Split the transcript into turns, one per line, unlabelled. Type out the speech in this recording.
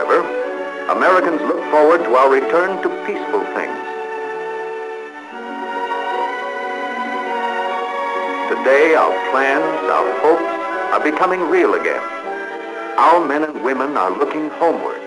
however, Americans look forward to our return to peaceful things. Today, our plans, our hopes are becoming real again. Our men and women are looking homeward.